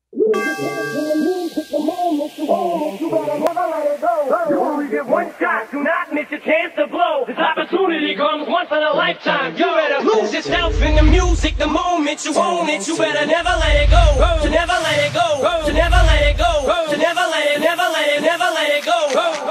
You only get one shot, do not miss your chance to blow. This opportunity comes once in a lifetime. You better lose yourself in the music the moment you own it. You better never let it go. To never let it go. To never let it go. To never let it, never let it, never let it go.